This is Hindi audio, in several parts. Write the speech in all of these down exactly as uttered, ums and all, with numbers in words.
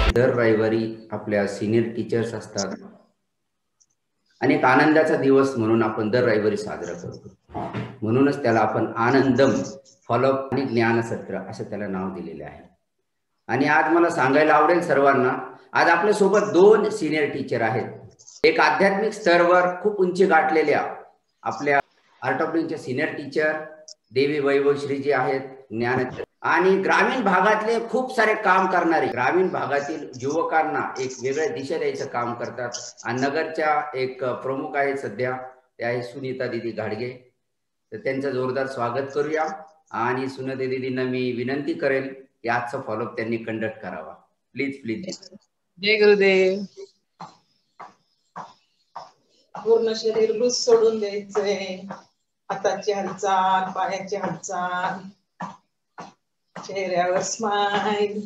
दर रविवारी आपल्या सिनियर टीचर्स असतात आणि एक आनंदाचा दिवस म्हणून आपण दर रविवारी साजरा करतो. म्हणूनच त्याला आपण आनंदम फॉलोअप आणि ज्ञानसत्र असं त्याला नाव दिलेले आहे. आणि आज मला सांगायला आवडेल सर्वांना, आज आपल्या सोबत दोन सिनियर टीचर आहेत. एक आध्यात्मिक स्तरावर खूप उंची गाठलेल्या आपल्या आर्ट ऑफ लिव्हिंगचे सिनियर टीचर देवी वैभव श्रीजी आहेत ज्ञान, आणि ग्रामीण भागातले खूप सारे काम करणारे ग्रामीण भागातील युवकांना एक वेगळ्या दिशा द्यायचं काम करतात. आणि नगरच्या एक प्रमुख आहेत सध्या, त्या आहे सुनीता दीदी घाडगे. तर त्यांचं जोरदार स्वागत करूया. आणि सुनीता दीदींना मी विनंती करेल की आजचा फॉलोअप त्यांनी कंडक्ट करावा. Please please. जय गुरुदेव. पूर्ण शरीर लूज सोडून द्यायचंय. हाताची हालचाल, पायाची हालचाल, चेहऱ्यावर स्माइल.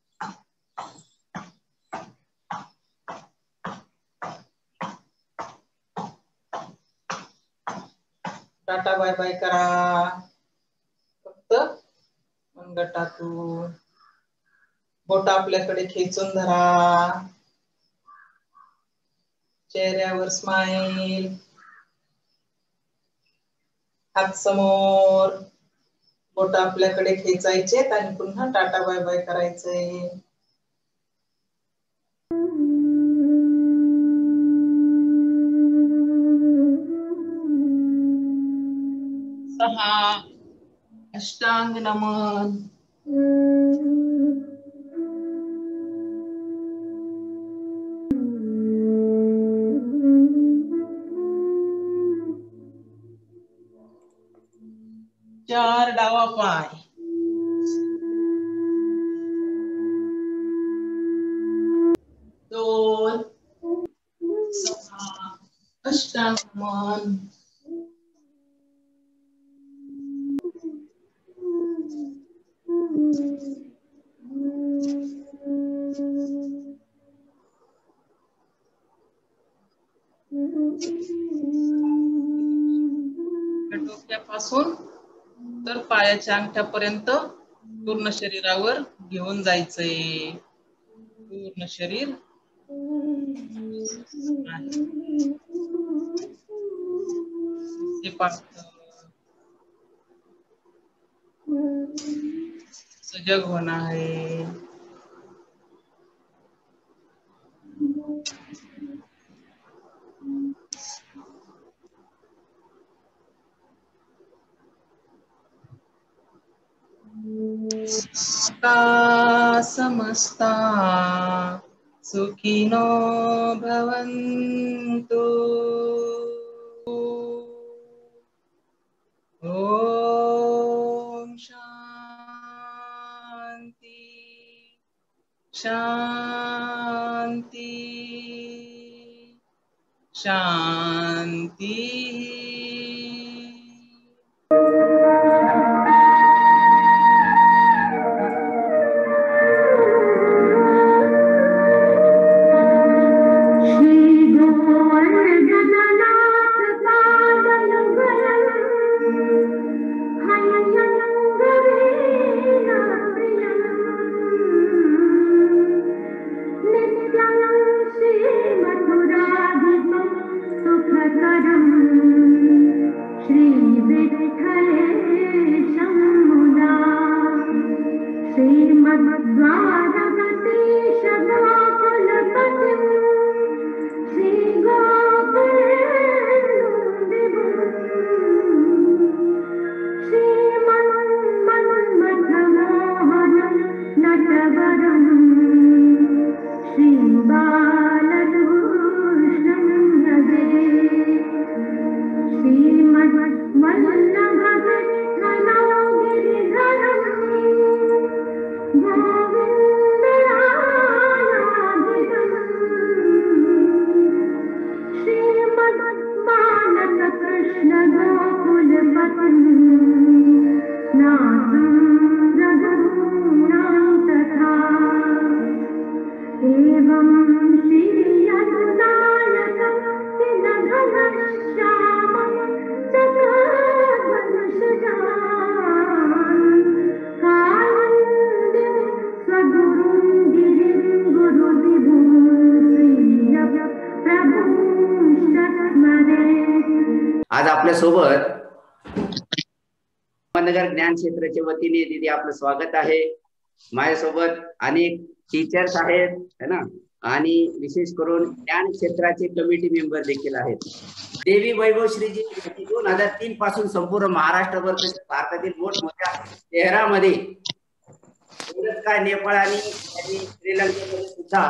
टाटा बाय बाय करा. फक्त मनगटातून बोट आपल्याकडे खेचून धरा. चेहऱ्यावर स्माइल. हात समोर, बोट आपल्याकडे खेचायचे आणि पुन्हा टाटा बाय बाय करायचंय. सहा अष्टांग नमन. चार डावा पाय. दोन सहा अष्टांग नमन. डोक्यापासून तर पायाच्या अंगठ्यापर्यंत पूर्ण शरीरावर घेऊन जायचंय. पूर्ण शरीर सजग होना है. समस्ता सुखिनो भवन्तु. ओम शांति शांति शांति. सुखकरम् आपल्या सोबत नगर ज्ञान क्षेत्राच्या वतीने दीदी आपलं स्वागत आहे. माझ्यासोबत अनेक टीचर्स आहेत है ना, आणि विशेष करून ज्ञान क्षेत्राचे कमिटी मेंबर देखील आहेत. देवी वैभव श्रीजी दोन हजार तीन पासून संपूर्ण महाराष्ट्रभर तसेच भारतातील मोठमोठ्या शहरामध्ये, काय नेपाळ आणि श्रीलंकेमध्ये सुद्धा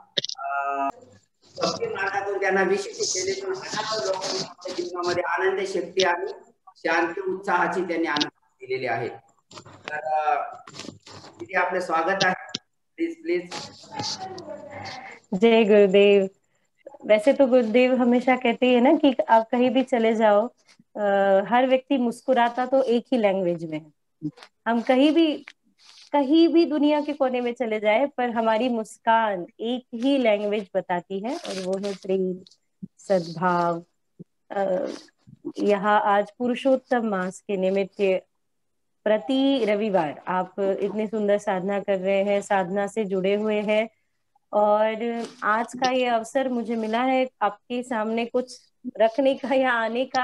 भक्ती मार्गातून त्यांना विशिष्ट केलेतून हजारो लोकांनी आपल्या जीवनामध्ये आनंद, शक्ती आणि शांती, उत्साहाची त्यांनी आनंद दिलेले आहेत. तर दीदी आपलं स्वागत आहे. Please please. जय गुरुदेव. वैसे तो गुरुदेव हमेशा कहते हैं ना कि आप कहीं भी चले जाओ, आ, हर व्यक्ति मुस्कुराता तो एक ही लैंग्वेज में है. हम कहीं भी कहीं भी दुनिया के कोने में चले जाए, पर हमारी मुस्कान एक ही लैंग्वेज बताती है, और वो है प्रेम, सद्भाव. यहाँ आज पुरुषोत्तम मास के निमित्त प्रति रविवार आप इतनी सुंदर साधना कर रहे हैं, साधना से जुड़े हुए हैं, और आज का ये अवसर मुझे मिला है आपके सामने कुछ रखने का या आने का.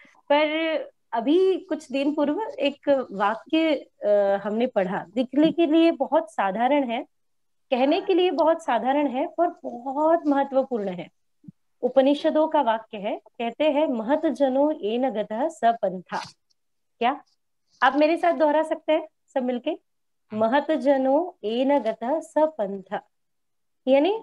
पर अभी कुछ दिन पूर्व एक वाक्य हमने पढ़ा, दिखने के लिए बहुत साधारण है, कहने के लिए बहुत साधारण है, पर बहुत महत्वपूर्ण है. उपनिषदों का वाक्य है, कहते हैं महत जनो येन गतः स पंथा. क्या आप मेरे साथ दोहरा सकते हैं सब मिलके? महत जनो येन गतः स पंथा. यानी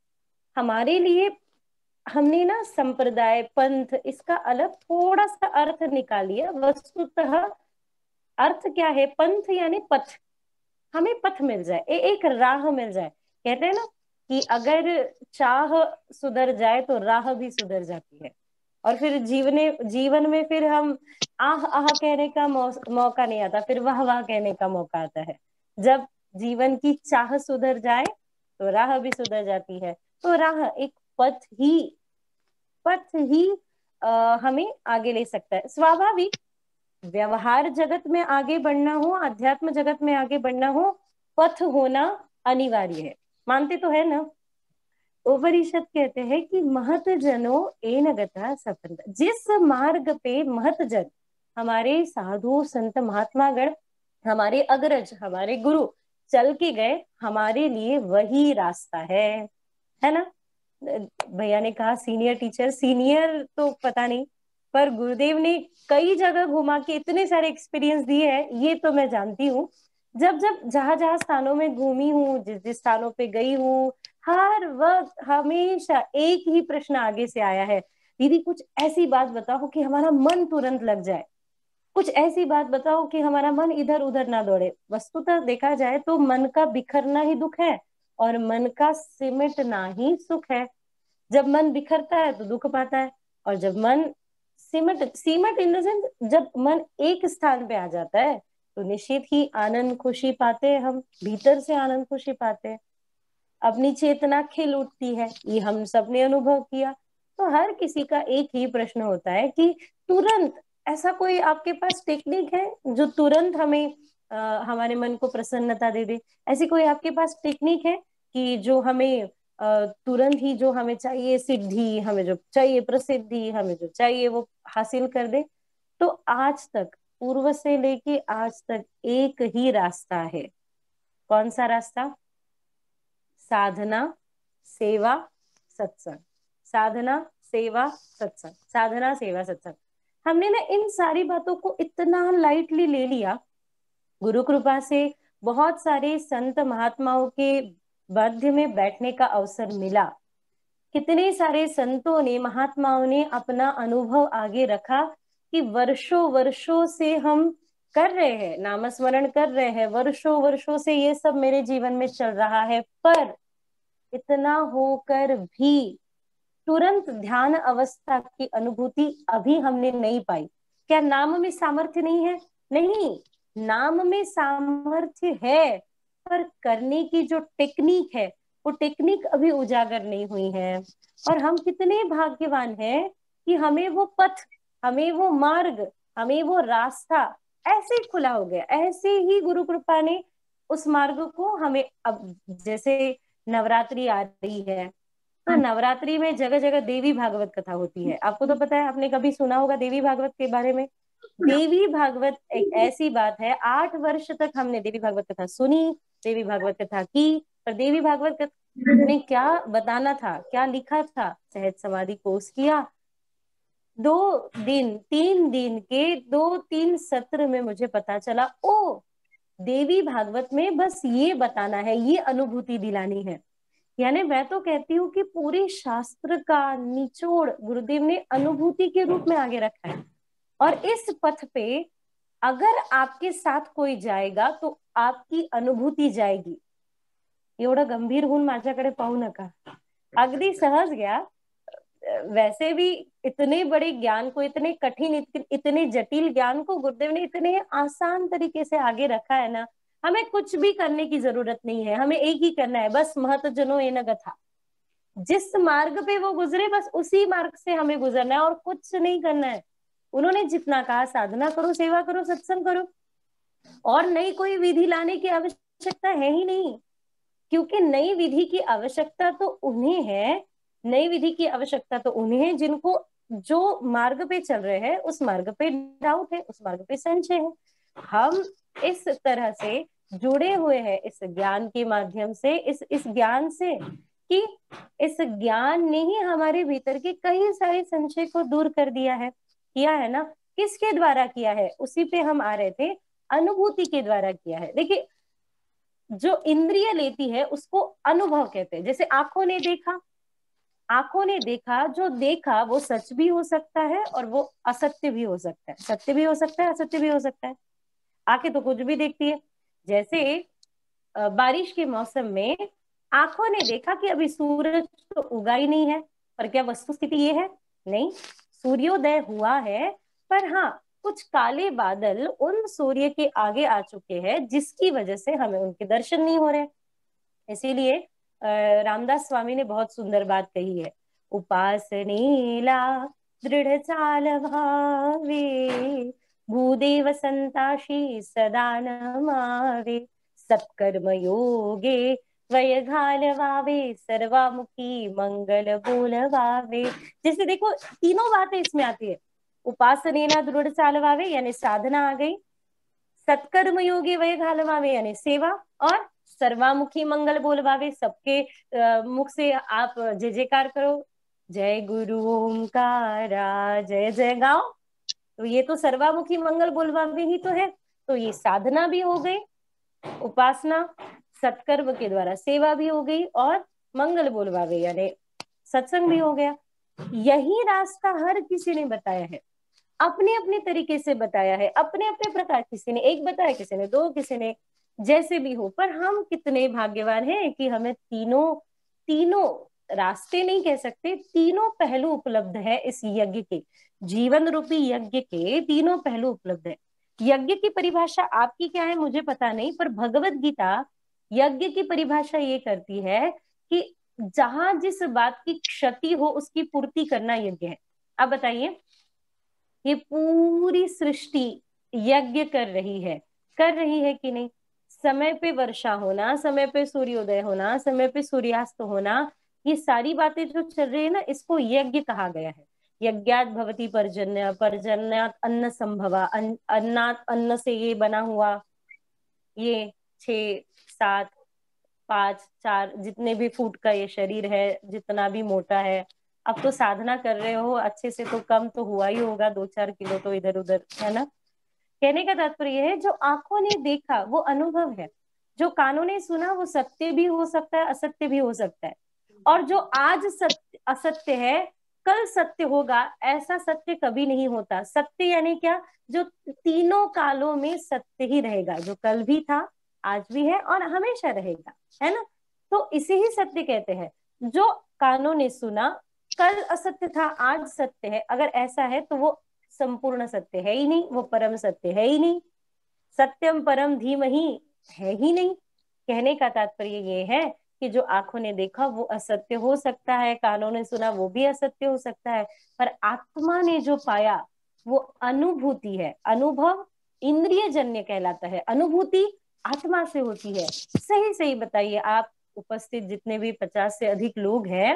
हमारे लिए हमने ना संप्रदाय, पंथ, इसका अलग थोड़ा सा अर्थ निकाल लिया. वस्तुतः अर्थ क्या है? पंथ यानी पथ. हमें पथ मिल जाए, ए, एक राह मिल जाए. कहते हैं ना कि अगर चाह सुधर जाए तो राह भी सुधर जाती है, और फिर जीवने जीवन में फिर हम आह आह कहने का मौका नहीं आता, फिर वाह वाह कहने का मौका आता है. जब जीवन की चाह सुधर जाए तो राह भी सुधर जाती है. तो राह एक पथ ही पथ ही आ, हमें आगे ले सकता है. स्वाभाविक व्यवहार जगत में आगे बढ़ना हो, अध्यात्म जगत में आगे बढ़ना हो, पथ होना अनिवार्य है. मानते तो है ना? उपनिषद कहते हैं कि महत जनो येन गतः स पंथा. जिस मार्ग पे महत जन, हमारे साधु संत महात्मागण, हमारे अग्रज, हमारे गुरु चल के गए, हमारे लिए वही रास्ता है, है ना? भैया ने कहा सीनियर टीचर, सीनियर तो पता नहीं, पर गुरुदेव ने कई जगह घुमा के इतने सारे एक्सपीरियंस दिए हैं, ये तो मैं जानती हूँ. जब जब जहां जहां स्थानों में घूमी हूँ, जिस जिस स्थानों पे गई हूँ, हर वक्त हमेशा एक ही प्रश्न आगे से आया है, दीदी कुछ ऐसी बात बताओ कि हमारा मन तुरंत लग जाए, कुछ ऐसी बात बताओ कि हमारा मन इधर उधर ना दौड़े. वस्तुतः देखा जाए तो मन का बिखरना ही दुख है, और मन का सिमटना ही सुख है. जब मन बिखरता है तो दुख पाता है, और जब मन सिमट सिमट इन द सेंस जब मन एक स्थान पे आ जाता है तो निश्चित ही आनंद खुशी पाते हैं. हम भीतर से आनंद खुशी पाते हैं, अपनी चेतना खिल उठती है. ये हम सबने अनुभव किया. तो हर किसी का एक ही प्रश्न होता है कि तुरंत ऐसा कोई आपके पास टेक्निक है जो तुरंत हमें आ, हमारे मन को प्रसन्नता दे दे? ऐसी कोई आपके पास टेक्निक है कि जो हमें तुरंत ही जो हमें चाहिए सिद्धि, हमें जो चाहिए प्रसिद्धि, हमें जो चाहिए वो हासिल कर दे? तो आज तक, पूर्व से लेके आज तक एक ही रास्ता है. कौन सा रास्ता? साधना, सेवा, सत्संग. साधना, सेवा, सत्संग. साधना, सेवा, सत्संग. हमने ना इन सारी बातों को इतना लाइटली ले लिया. गुरु कृपा से बहुत सारे संत महात्माओं के मध्य में बैठने का अवसर मिला. कितने सारे संतों ने, महात्माओं ने अपना अनुभव आगे रखा कि वर्षों वर्षों से हम कर रहे हैं, नामस्मरण कर रहे हैं, वर्षों वर्षों से ये सब मेरे जीवन में चल रहा है, पर इतना होकर भी तुरंत ध्यान अवस्था की अनुभूति अभी हमने नहीं पाई. क्या नाम में सामर्थ्य नहीं है? नहीं, नाम में सामर्थ्य है, पर करने की जो टेक्निक है वो टेक्निक अभी उजागर नहीं हुई है. और हम कितने भाग्यवान हैं कि हमें वो पथ, हमें वो मार्ग, हमें वो रास्ता ऐसे ही खुला हो गया. ऐसे ही गुरु कृपा ने उस मार्ग को हमें, अब जैसे नवरात्रि आ रही है, तो नवरात्रि में जगह जगह देवी भागवत कथा होती है। आपको तो पता है, आपने कभी सुना होगा देवी भागवत के बारे में। देवी भागवत एक ऐसी बात है, आठ वर्ष तक हमने देवी भागवत कथा सुनी, देवी भागवत कथा की, पर देवी भागवत कथा ने क्या बताना था, क्या लिखा था, सहज समाधि कोर्स किया, दो दिन तीन दिन के दो तीन सत्र में मुझे पता चला, ओ देवी भागवत में बस ये बताना है, ये अनुभूति दिलानी है। यानी मैं तो कहती हूँ कि पूरे शास्त्र का निचोड़ गुरुदेव ने अनुभूति के रूप में आगे रखा है। और इस पथ पे अगर आपके साथ कोई जाएगा तो आपकी अनुभूति जाएगी। एवढं गंभीर होऊन माझ्याकडे पाहू नका, अगदी सहज घ्या। वैसे भी इतने बड़े ज्ञान को, इतने कठिन, इतने जटिल ज्ञान को गुरुदेव ने इतने आसान तरीके से आगे रखा है ना, हमें कुछ भी करने की जरूरत नहीं है। हमें एक ही करना है, बस महत जनो ये न गथा, जिस मार्ग पे वो गुजरे बस उसी मार्ग से हमें गुजरना है और कुछ नहीं करना है। उन्होंने जितना कहा, साधना करो, सेवा करो, सत्संग करो, और नई कोई विधि लाने की आवश्यकता है ही नहीं, क्योंकि नई विधि की आवश्यकता तो उन्हें है, नई विधि की आवश्यकता तो उन्हें है जिनको जो मार्ग पे चल रहे हैं उस मार्ग पे डाउट है, उस मार्ग पे संशय है। हम इस तरह से जुड़े हुए हैं इस ज्ञान के माध्यम से, इस इस ज्ञान से कि इस ज्ञान ने ही हमारे भीतर के कई सारे संशय को दूर कर दिया है। किया है ना, किसके द्वारा किया है, उसी पे हम आ रहे थे, अनुभूति के द्वारा किया है। देखिए, जो इंद्रिय लेती है उसको अनुभव कहते हैं। जैसे आंखों ने देखा, आंखों ने देखा, जो देखा वो सच भी हो सकता है और वो असत्य भी हो सकता है, सत्य भी हो सकता है, असत्य भी हो सकता है। आंखें तो कुछ भी देखती है। जैसे बारिश के मौसम में आंखों ने देखा कि अभी सूरज तो उगा ही नहीं है, पर क्या वस्तुस्थिति ये है? नहीं, सूर्योदय हुआ है, पर हाँ कुछ काले बादल उन सूर्य के आगे आ चुके हैं जिसकी वजह से हमें उनके दर्शन नहीं हो रहे। इसीलिए रामदास स्वामी ने बहुत सुंदर बात कही है, उपासनेला दृढ़ चाल भावे, भूदेव संताशी सदा नमावे, सत्कर्म योगे वय घालवावे, सर्वामुखी मंगल बोलवावे। जैसे देखो तीनों बातें इसमें आती है, उपासनेला दृढ़ चालवावे यानी साधना आ गई, सत्कर्म योगे वय घालवावे यानी सेवा, और सर्वामुखी मंगल बोलवावे, सबके मुख से आप जय जयकार करो, जय गुरु ओमकारा जय जय गाओ। तो ये तो सर्वामुखी मंगल बोलवावे ही तो है। तो ये साधना भी हो गई, उपासना, सत्कर्म के द्वारा सेवा भी हो गई, और मंगल बोलवावे यानी सत्संग भी हो गया। यही रास्ता हर किसी ने बताया है, अपने अपने तरीके से बताया है, अपने अपने प्रकार, किसी ने एक बताया, किसी ने दो, किसी ने जैसे भी हो। पर हम कितने भाग्यवान हैं कि हमें तीनों तीनों रास्ते नहीं कह सकते, तीनों पहलू उपलब्ध है इस यज्ञ के, जीवन रूपी यज्ञ के तीनों पहलू उपलब्ध है। यज्ञ की परिभाषा आपकी क्या है मुझे पता नहीं, पर भगवत गीता यज्ञ की परिभाषा ये करती है कि जहां जिस बात की क्षति हो उसकी पूर्ति करना यज्ञ है। अब बताइए, ये पूरी सृष्टि यज्ञ कर रही है, कर रही है कि नहीं? समय पे वर्षा होना, समय पे सूर्योदय होना, समय पे सूर्यास्त होना, ये सारी बातें जो चल रही है ना, इसको यज्ञ कहा गया है। यज्ञात भवति पर्जन्य, पर्जन्यात अन्न संभवा, अन्नात अन्न से ये बना हुआ, ये छह सात पांच चार जितने भी फुट का ये शरीर है, जितना भी मोटा है, अब तो साधना कर रहे हो अच्छे से तो कम तो हुआ ही होगा, दो चार किलो तो इधर उधर, है ना। कहने का तात्पर्य है, जो आंखों ने देखा वो अनुभव है, जो कानों ने सुना वो सत्य भी हो सकता है, असत्य भी हो सकता है, और जो आज सत्य असत्य है कल सत्य होगा, ऐसा सत्य कभी नहीं होता। सत्य यानी क्या? जो तीनों कालों में सत्य ही रहेगा, जो कल भी था, आज भी है और हमेशा रहेगा, है ना। तो इसे ही सत्य कहते हैं। जो कानों ने सुना, कल असत्य था आज सत्य है, अगर ऐसा है तो वो संपूर्ण सत्य है ही नहीं, वो परम सत्य है ही नहीं, सत्यम परम धीमहि है ही नहीं। कहने का तात्पर्य ये है कि जो आंखों ने देखा वो असत्य हो सकता है, कानों ने सुना वो भी असत्य हो सकता है, पर आत्मा ने जो पाया वो अनुभूति है। अनुभव इंद्रिय जन्य कहलाता है, अनुभूति आत्मा से होती है। सही सही बताइए, आप उपस्थित जितने भी पचास से अधिक लोग हैं,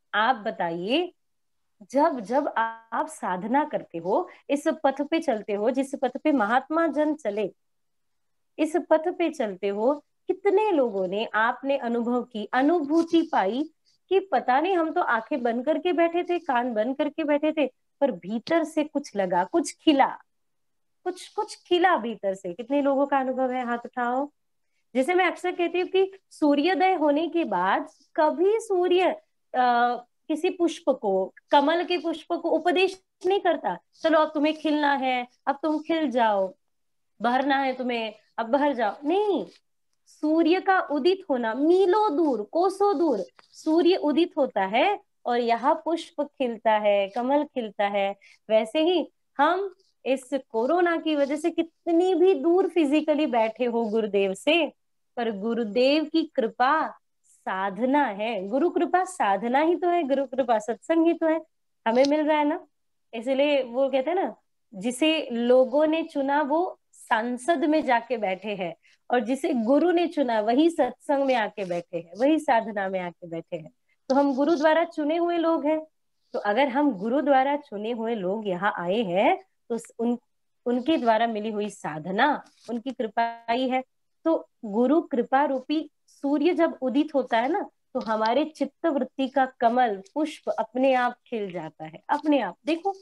आप बताइए, जब जब आप साधना करते हो, इस पथ पे चलते हो जिस पथ पे महात्मा जन चले, इस पथ पे चलते हो, कितने लोगों ने, आपने अनुभव की, अनुभूति पाई कि पता नहीं, हम तो आंखें बंद करके बैठे थे, कान बंद करके बैठे थे, पर भीतर से कुछ लगा, कुछ खिला, कुछ कुछ खिला भीतर से। कितने लोगों का अनुभव है? हाथ उठाओ। जैसे मैं अक्सर कहती हूँ कि सूर्योदय होने के बाद कभी सूर्य आ, किसी पुष्प को, कमल के पुष्प को उपदेश नहीं करता, चलो अब तुम्हें खिलना है, अब तुम खिल जाओ, बहरना है तुम्हें, अब बहर जाओ। नहीं, सूर्य का उदित होना, मीलों दूर, कोसों दूर सूर्य उदित होता है और यहाँ पुष्प खिलता है, कमल खिलता है। वैसे ही हम इस कोरोना की वजह से कितनी भी दूर फिजिकली बैठे हो गुरुदेव से, पर गुरुदेव की कृपा साधना है। गुरु कृपा साधना ही तो है, गुरु कृपा सत्संग ही तो है, हमें मिल रहा है ना। इसलिए वो कहते हैं ना, जिसे लोगों ने चुना वो सांसद में जाके बैठे हैं, और जिसे गुरु ने चुना वही सत्संग में आके बैठे हैं, वही साधना में आके बैठे हैं। तो हम गुरु द्वारा चुने हुए लोग हैं। तो अगर हम गुरु द्वारा चुने हुए लोग यहाँ आए हैं, तो उन उनके द्वारा मिली हुई साधना उनकी कृपा ही है। तो गुरु कृपा रूपी सूर्य जब उदित होता है ना, तो हमारे चित्त वृत्ति का कमल पुष्प अपने आप खिल जाता है, अपने आप। देखो,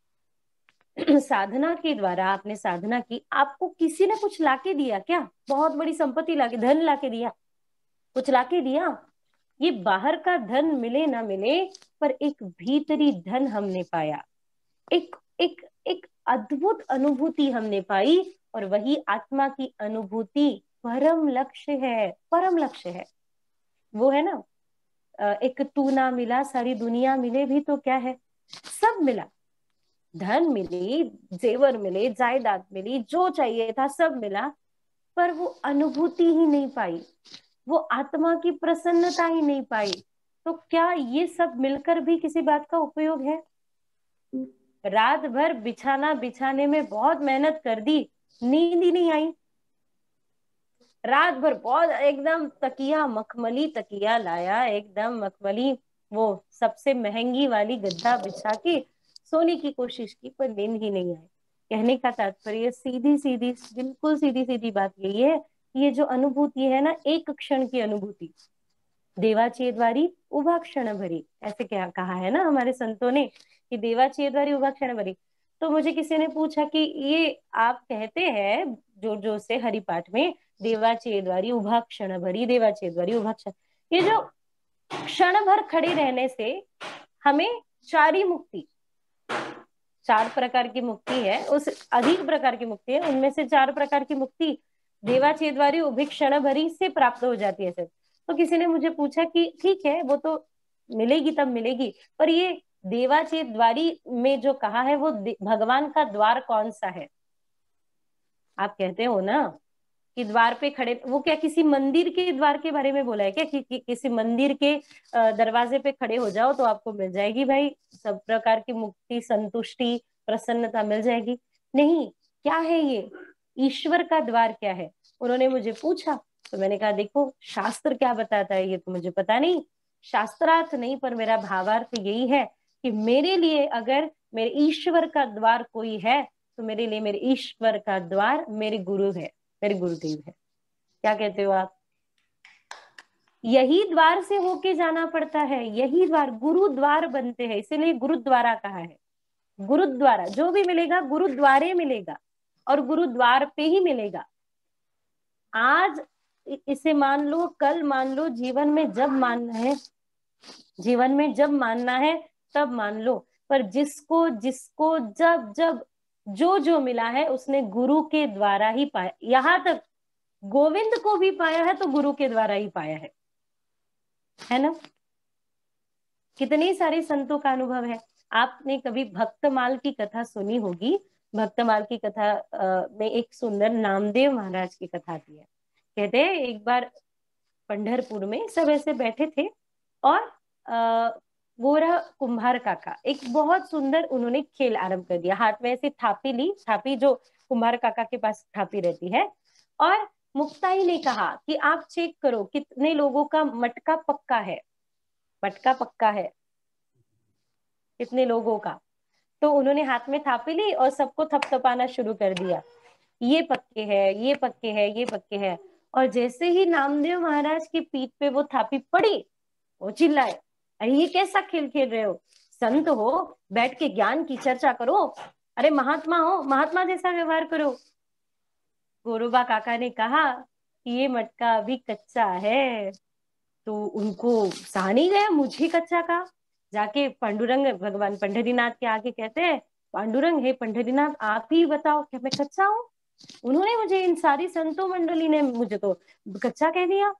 साधना के द्वारा आपने साधना की, आपको किसी ने कुछ लाके दिया क्या? बहुत बड़ी संपत्ति लाके, धन लाके दिया? कुछ लाके दिया? ये बाहर का धन मिले ना मिले, पर एक भीतरी धन हमने पाया, एक एक एक अद्भुत अनुभूति हमने पाई, और वही आत्मा की अनुभूति परम लक्ष्य है, परम लक्ष्य है। वो है ना, एक तू ना मिला सारी दुनिया मिले भी तो क्या है, सब मिला, धन मिली, जेवर मिले, जायदाद मिली, जो चाहिए था सब मिला, पर वो अनुभूति ही नहीं पाई, वो आत्मा की प्रसन्नता ही नहीं पाई। तो क्या ये सब मिलकर भी किसी बात का उपयोग है? रात भर बिछाना बिछाने में बहुत मेहनत कर दी, नींद ही नहीं आई। रात भर बहुत एकदम तकिया, मखमली तकिया लाया, एकदम मखमली, वो सबसे महंगी वाली गद्दा बिछा के सोने की कोशिश की, पर नींद ही नहीं आई। कहने का तात्पर्य सीधी सीधी, बिल्कुल सीधी सीधी बात यही है, ये जो अनुभूति है ना, एक क्षण की अनुभूति, देवाची द्वारी उभा क्षण भरी, ऐसे क्या कहा है ना हमारे संतों ने, कि देवाची द्वारी उभा क्षण भरी। तो मुझे किसी ने पूछा कि ये आप कहते हैं जोर जोर से हरिपाठ में, देवाची द्वारी उभा क्षण भरी, देवाची द्वारी उभा क्षण, ये जो क्षण भर खड़े रहने से हमें चारी मुक्ति, चार प्रकार की मुक्ति है, उस अधिक प्रकार की मुक्ति है, उनमें से चार प्रकार की मुक्ति देवाची द्वारी उभे क्षण भरी से प्राप्त हो जाती है। तो किसी ने मुझे पूछा कि ठीक है, वो तो मिलेगी तब मिलेगी, पर ये देवाची द्वारी में जो कहा है वो भगवान का द्वार कौन सा है? आप कहते हो ना कि द्वार पे खड़े, वो क्या किसी मंदिर के द्वार के बारे में बोला है क्या कि, कि किसी मंदिर के दरवाजे पे खड़े हो जाओ तो आपको मिल जाएगी भाई सब प्रकार की मुक्ति, संतुष्टि, प्रसन्नता मिल जाएगी? नहीं। क्या है ये? ईश्वर का द्वार क्या है? उन्होंने मुझे पूछा, तो मैंने कहा देखो शास्त्र क्या बताता है ये तो मुझे पता नहीं, शास्त्रार्थ नहीं, पर मेरा भावार्थ यही है कि मेरे लिए अगर मेरे ईश्वर का द्वार कोई है, तो मेरे लिए मेरे ईश्वर का द्वार मेरे गुरु है, मेरे गुरुदेव है। क्या कहते हो आप? यही द्वार से होके जाना पड़ता है, यही द्वार, गुरु द्वार बनते हैं, इसीलिए गुरुद्वारा कहा है। गुरुद्वारा जो भी मिलेगा गुरुद्वारे मिलेगा, और गुरुद्वार पे ही मिलेगा। आज इसे मान लो, कल मान लो, जीवन में जब मानना है, जीवन में जब मानना है तब मान लो, पर जिसको जिसको जब जब जो जो मिला है उसने गुरु के द्वारा ही पाया। यहां तक गोविंद को भी पाया है तो गुरु के द्वारा ही पाया है, है ना? कितने सारे संतों का अनुभव है। आपने कभी भक्तमाल की कथा सुनी होगी। भक्तमाल की कथा में एक सुंदर नामदेव महाराज की कथा आती है। कहते हैं एक बार पंढरपुर में सब ऐसे बैठे थे, और आ, वो रहा कुम्हार काका, एक बहुत सुंदर उन्होंने खेल आरंभ कर दिया। हाथ में ऐसे थापी ली, थापी जो कुम्हार काका के पास थापी रहती है, और मुक्ताई ने कहा कि आप चेक करो कितने लोगों का मटका पक्का है, मटका पक्का है। इतने लोगों का। तो उन्होंने हाथ में थापी ली और सबको थपथपाना शुरू कर दिया, ये पक्के है, ये पक्के है, ये पक्के है। और जैसे ही नामदेव महाराज की पीठ पे वो थापी पड़ी, वो चिल्लाए, अरे ये कैसा खेल खेल रहे हो, संत हो, बैठ के ज्ञान की चर्चा करो, अरे महात्मा हो, महात्मा जैसा व्यवहार करो। गोरोबा काका ने कहा कि ये मटका अभी कच्चा है। तो उनको सहा नहीं गया, मुझे कच्चा कहा। जाके पांडुरंग भगवान पंढरीनाथ के आगे कहते हैं, पांडुरंग हे पंढरीनाथ आप ही बताओ क्या मैं कच्चा हूँ? उन्होंने मुझे, इन सारी संतों मंडली ने मुझे तो कच्चा कह दिया।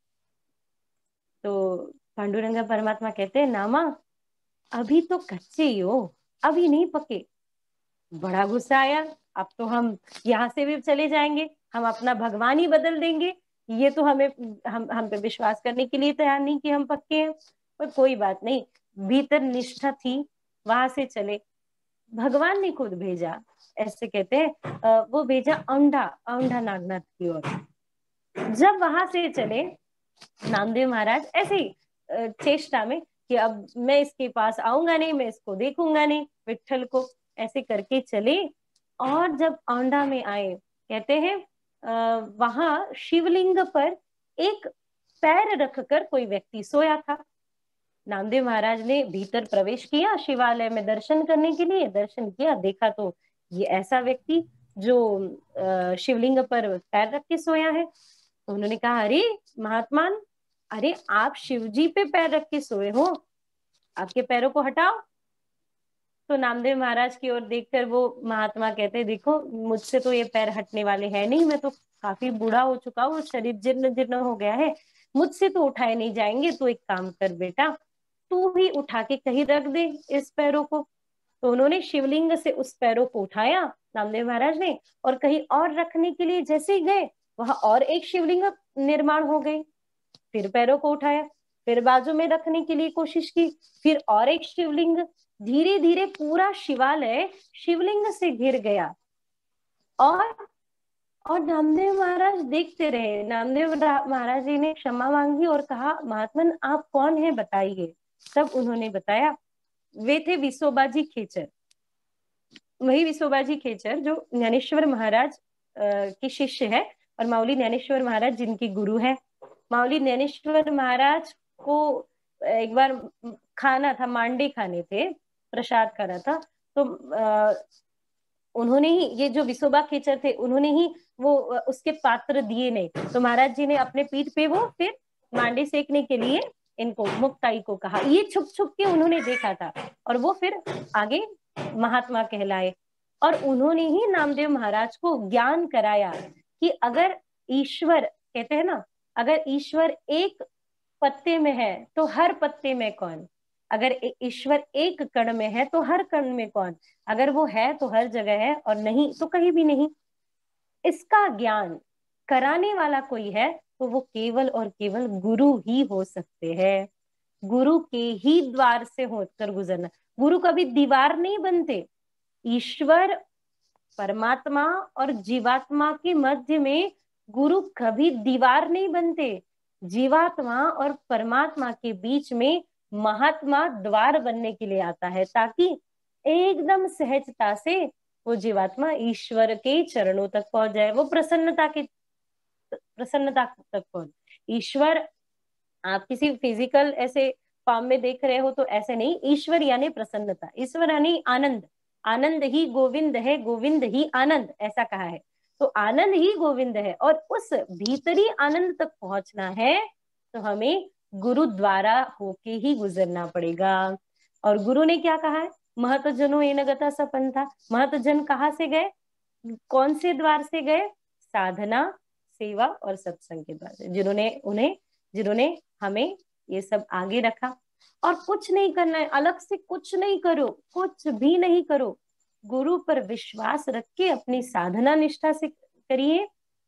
तो पांडुरंग परमात्मा कहते हैं, नामा अभी तो कच्चे ही हो, अभी नहीं पके। बड़ा गुस्सा आया, अब तो हम यहाँ से भी चले जाएंगे, हम अपना भगवान ही बदल देंगे, ये तो हमें हम हम पे विश्वास करने के लिए तैयार नहीं कि हम पक्के हैं। पर कोई बात नहीं, भीतर निष्ठा थी, वहां से चले। भगवान ने खुद भेजा, ऐसे कहते हैं, वो भेजा औंढा औंढा नागनाथ की ओर। जब वहां से चले नामदेव महाराज ऐसे ही चेष्टा में कि अब मैं इसके पास आऊंगा नहीं, मैं इसको देखूंगा नहीं, विट्ठल को, ऐसे करके चले। और जब औंढा में आए, कहते हैं वहां शिवलिंग पर एक पैर रखकर कोई व्यक्ति सोया था। नामदेव महाराज ने भीतर प्रवेश किया शिवालय में दर्शन करने के लिए, दर्शन किया, देखा तो ये ऐसा व्यक्ति जो शिवलिंग पर पैर रख के सोया है। उन्होंने कहा, अरे महात्मान, अरे आप शिवजी पे पैर रख के सोए हो, आपके पैरों को हटाओ। तो नामदेव महाराज की ओर देखकर वो महात्मा कहते, देखो मुझसे तो ये पैर हटने वाले हैं नहीं, मैं तो काफी बूढ़ा हो चुका हूँ, शरीर जीर्ण जीर्ण हो गया है, मुझसे तो उठाए नहीं जाएंगे। तो एक काम कर बेटा, तू ही उठा के कहीं रख दे इस पैरों को। तो उन्होंने शिवलिंग से उस पैरों को उठाया नामदेव महाराज ने, और कहीं और रखने के लिए जैसे ही गए, वहां और एक शिवलिंग निर्माण हो गई। फिर पैरों को उठाया, फिर बाजू में रखने के लिए कोशिश की, फिर और एक शिवलिंग। धीरे धीरे पूरा शिवालय शिवलिंग से घिर गया। और और नामदेव महाराज देखते रहे। नामदेव महाराज जी ने क्षमा मांगी और कहा, महात्मन आप कौन है बताइए। तब उन्होंने बताया, वे थे विसोबाजी खेचर, वही विसोबाजी खेचर जो ज्ञानेश्वर महाराज के शिष्य है, और माउली ज्ञानेश्वर महाराज जिनके गुरु है। माउली ज्ञानेश्वर महाराज को एक बार खाना था, मांडे खाने थे, प्रसाद खाना था। तो आ, उन्होंने ही, ये जो विसोबा खेचर थे, उन्होंने ही वो उसके पात्र दिए नहीं। तो महाराज जी ने अपने पीठ पे वो फिर मांडे सेकने के लिए इनको मुक्ताई को कहा। ये छुप छुप के उन्होंने देखा था, और वो फिर आगे महात्मा कहलाए। और उन्होंने ही नामदेव महाराज को ज्ञान कराया कि अगर ईश्वर, कहते हैं ना, अगर ईश्वर एक पत्ते में है तो हर पत्ते में कौन, अगर ईश्वर एक कण में है तो हर कण में कौन, अगर वो है तो हर जगह है और नहीं तो कहीं भी नहीं। इसका ज्ञान कराने वाला कोई है तो वो केवल और केवल गुरु ही हो सकते हैं। गुरु के ही द्वार से होकर गुजरना। गुरु कभी दीवार नहीं बनते। ईश्वर, परमात्मा और जीवात्मा के मध्य में गुरु कभी दीवार नहीं बनते। जीवात्मा और परमात्मा के बीच में महात्मा द्वार बनने के लिए आता है, ताकि एकदम सहजता से वो जीवात्मा ईश्वर के चरणों तक पहुंच जाए, वो प्रसन्नता के प्रसन्नता तक पहुंच। ईश्वर आप किसी फिजिकल ऐसे फॉर्म में देख रहे हो तो ऐसे नहीं, ईश्वर यानी प्रसन्नता, ईश्वर यानी आनंद। आनंद ही गोविंद है, गोविंद ही आनंद, ऐसा कहा है। तो आनंद ही गोविंद है, और उस भीतरी आनंद तक पहुंचना है तो हमें गुरु द्वारा होके ही गुजरना पड़ेगा। और गुरु ने क्या कहा है, महत जनो येन गता स पंथा। महत जन कहाँ से गए, कौन से द्वार से गए, साधना, सेवा और सत्संग के द्वार से, जिन्होंने उन्हें जिन्होंने हमें ये सब आगे रखा। और कुछ नहीं करना है, अलग से कुछ नहीं करो, कुछ भी नहीं करो। गुरु पर विश्वास रख के अपनी साधना निष्ठा से करिए,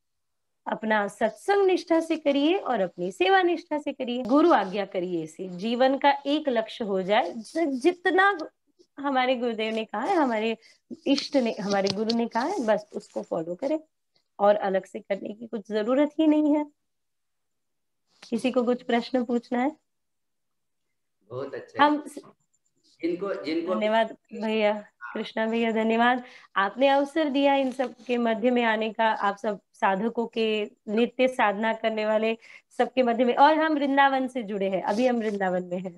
अपना सत्संग निष्ठा से करिए और अपनी सेवा निष्ठा से करिए। गुरु आज्ञा करिए, इसे जीवन का एक लक्ष्य हो जाए। जितना हमारे गुरुदेव ने कहा है, हमारे इष्ट ने, हमारे गुरु ने कहा है, बस उसको फॉलो करें, और अलग से करने की कुछ जरूरत ही नहीं है। किसी को कुछ प्रश्न पूछना है? बहुत अच्छा। हम जिनको जिनको धन्यवाद भैया, कृष्णा भैया धन्यवाद। आपने अवसर दिया इन सब के मध्य में आने का, आप सब साधकों के, नित्य साधना करने वाले सबके मध्य में, और हम वृंदावन से जुड़े हैं, अभी हम वृंदावन में हैं।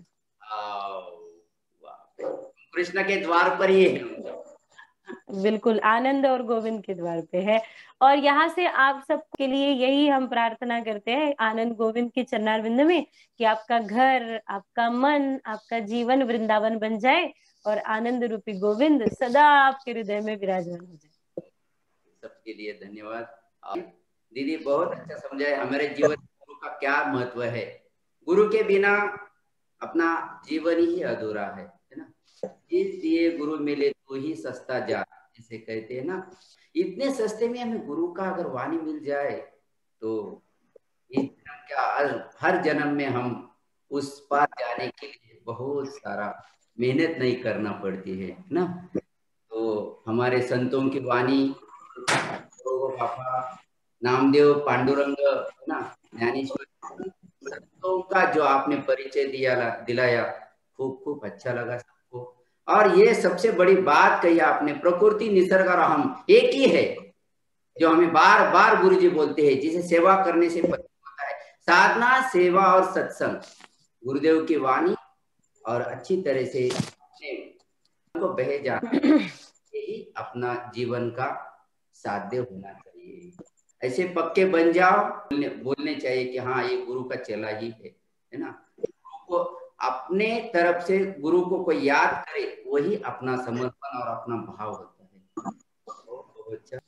कृष्ण के द्वार पर ही है हम सब। बिल्कुल, आनंद और गोविंद के द्वार पे है। और यहाँ से आप सबके लिए यही हम प्रार्थना करते हैं आनंद गोविंद के चरणारविंद में, कि आपका घर, आपका मन, आपका जीवन वृंदावन बन जाए और आनंद रूपी गोविंद सदा आपके हृदय में विराजमान हो जाए। सबके लिए धन्यवाद। दीदी बहुत अच्छा समझाए हमारे जीवन गुरु का क्या महत्व है। गुरु के बिना अपना जीवन ही अधूरा है, है ना। इसलिए गुरु मिले तो ही सस्ता जा, जैसे कहते हैं ना। इतने सस्ते में हमें गुरु का अगर वाणी मिल जाए तो इस जन्म क्या हर जन्म में हम उस पार जाने के लिए बहुत सारा मेहनत नहीं करना पड़ती है ना। तो हमारे संतों की वाणी, बाबा नामदेव, पांडुरंग, है ना, ज्ञानेश्वर, संतों का जो आपने परिचय दिया दिलाया, खूब खूब अच्छा लगा सबको। और ये सबसे बड़ी बात कही आपने, प्रकृति निसर्ग और हम एक ही है, जो हमें बार बार गुरुजी बोलते हैं, जिसे सेवा करने से होता है। साधना, सेवा और सत्संग, गुरुदेव की वाणी और अच्छी तरह से को बहे जाना, यही अपना जीवन का साध्य होना चाहिए। ऐसे पक्के बन जाओ, बोलने, बोलने चाहिए कि हाँ ये गुरु का चेला ही है, है ना। गुरु को अपने तरफ से गुरु को कोई याद करे, वही अपना समर्पण और अपना भाव होता है। बहुत बहुत अच्छा।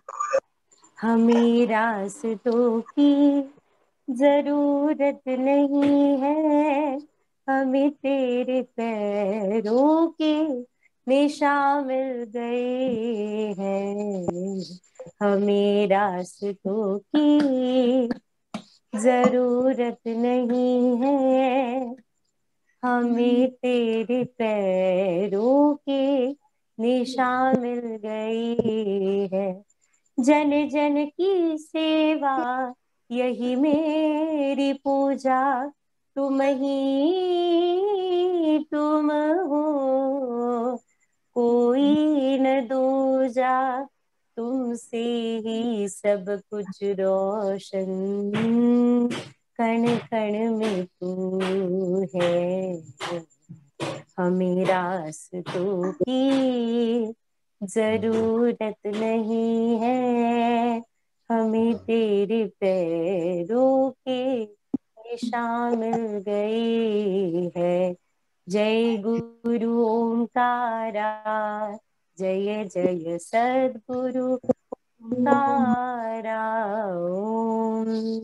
हमें रास्तों की जरूरत नहीं है, हमें तेरे पैरों के निशान मिल गए हैं। हमें रास्तों की जरूरत नहीं है, हमें तेरे पैरों के निशान मिल गई है। जन जन की सेवा यही मेरी पूजा, तुम ही तुम हो, कोई न दूजा, तुमसे ही सब कुछ रोशन, कण कण में तू है। हमें रास्तों की जरूरत नहीं है, हमें तेरे पैरों के निशान मिल गई है। जय गुरु ओंकारा, जय जय सद्गुरु ओंकारा। ओम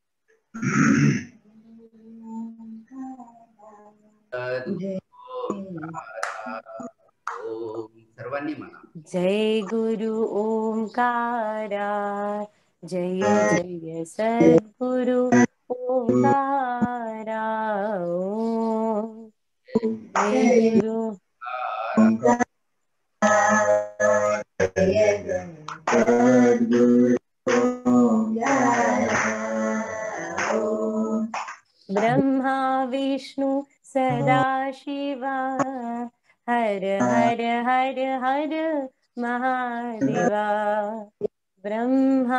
सर्वांनी म्हणा, जय गुरु ओंकारा, जय जय सद्गुरु ओंकारा। ओम जय गुरु ब्रह्मा विष्णु सदा शिवा, हर हर हर हर महादेवा। ब्रह्मा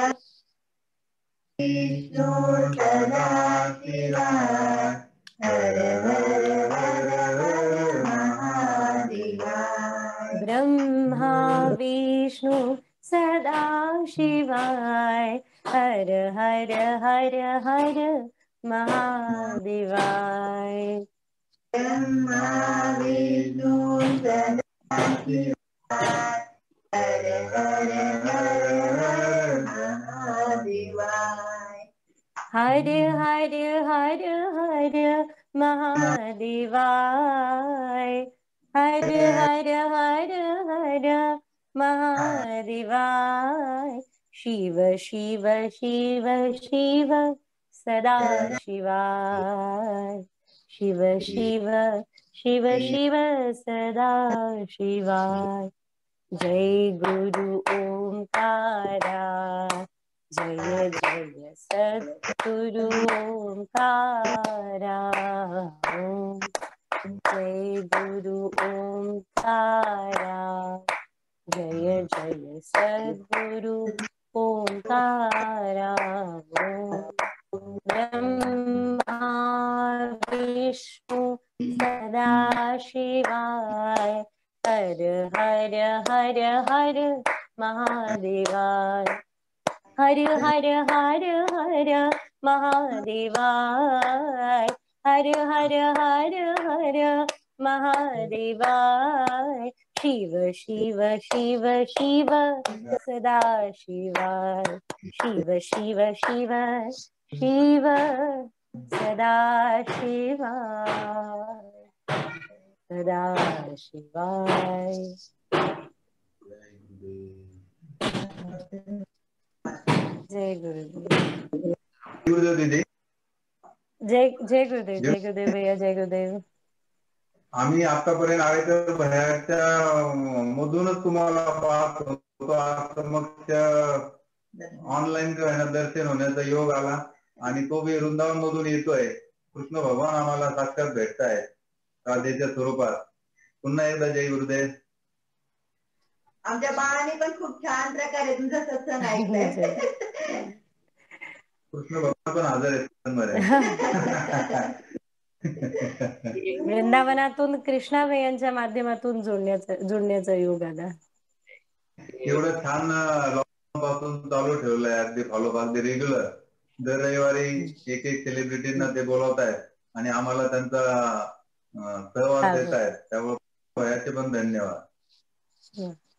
विष्णु सदा शिवा, हर हर हर हर महादेवा। ब्रह्मा विष्णु सदा शिवाय, हर हर हर हर महादेवाय। ब्रह्मा विष्णु सदा शिवाय, हर हर हर हर महादेवाय। हर हर हर हर महादेवाय, हर हर हर हर महादेवाय। शिव शिव शिव शिव सदा शिवाय, शिव शिव शिव शिव सदा शिवाय। जय गुरु ओंकारा, जय जय सद्गुरु ओंकारा। ओम जय गुरु ओंकारा, जय जय सद्गुरु ओंकारा। ओम ब्रह्मा विष्णु सदा शिवाय, हर हर हर हर महादेवाय, हर हर हर हर महादेवाय, हर हर हर हर महादेवाय। शिव शिव शिव शिव सदा शिवाय, शिव शिव शिव शिव सदा शिवाय, सदा शिवाय। जय गुरुदेव। गुरुदेव दीदी, जय जय गुरुदेव, जय गुरुदेव भैया, जय गुरुदेव। आम्ही आतापर्यंत आळेकर भैयाच्या मधूनच तुम्हाला पाहत होतो, आता मग त्या ऑनलाईन दर्शन होण्याचा योग आला आणि तो बी वृंदावन मधून येतोय. कृष्ण भगवान आम्हाला साक्षात भेटताय राधेच्या स्वरूपात. पुन्हा एकदा जय गुरुदेव. आमच्या बाळाने पण खूप छान प्रकारे तुमचा सत्संग ऐकलाय. कृष्ण भगवान पण हजर आहेत. वृंदावनातून कृष्णा भैयांच्या माध्यमातून जोडण्याचा जुळण्याचा योग आला. एवढं छान लॉकडाऊन चालू ठेवलंय, अगदी फॉलो अगदी रेग्युलर. दर रविवारी एक एक सेलिब्रिटींना ते बोलवत आहेत आणि आम्हाला त्यांचा सहवास देत आहेत. त्यामुळे भैयाचे पण धन्यवाद.